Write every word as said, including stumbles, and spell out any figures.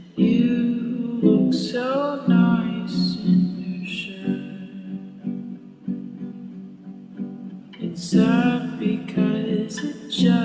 You look so nice in your shirt. It's sad because it just